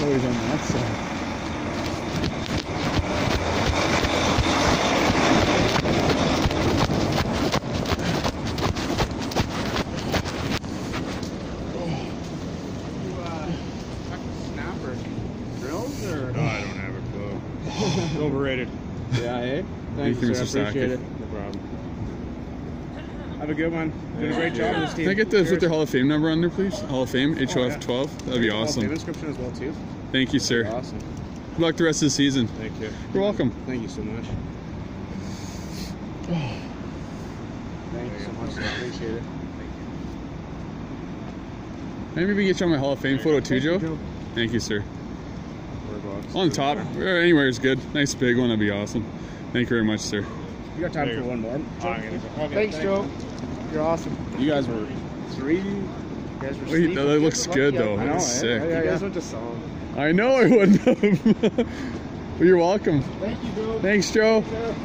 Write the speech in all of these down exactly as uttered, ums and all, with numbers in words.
Always on that side. Overrated. Yeah, eh? Thank you, sir. I appreciate it. No problem. Have a good one. Doing a great job on this team. Can I get the with their Hall of Fame number on there, please? Hall of Fame, H O F twelve. That'd be awesome. Hall of Fame inscription as well, too. Thank you, sir. Awesome. Good luck the rest of the season. Thank you. You're welcome. Thank you so much. Thank you so much, sir. I appreciate it. Maybe we can get you on my Hall of Fame photo too, Joe. Joe. Thank you, sir. On top, or anywhere is good. Nice big one, that'd be awesome. Thank you very much, sir. You got time for one more? Okay, thanks, Joe. You're awesome. You guys were three. You guys were Wait, that looks good though. I know, That's eh? sick. Yeah, yeah, you guys went to song. I know I wouldn't have. Well, you're welcome. Thank you, Joe. Thanks, Joe.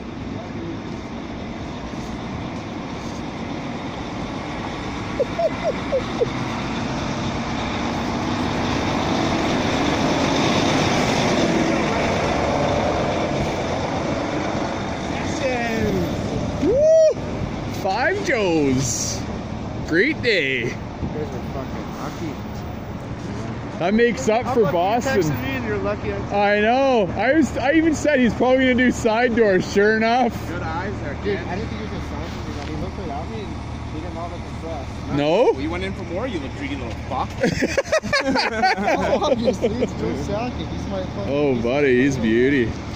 Woo! Five Joes. Great day. You guys were fucking lucky. That makes up How for lucky Boston. You texted me and you're lucky. I know. I was. I even said he's probably gonna do side doors. Sure enough. Good eyes there, Dude, kid. I didn't think he was going to sign for me. He looked right at me and he didn't all look impressed. No. Well, you went in for more, you little greedy little fuck. Oh, obviously, it's Joe Sakic. He's my fucking. Oh, buddy, he's beauty.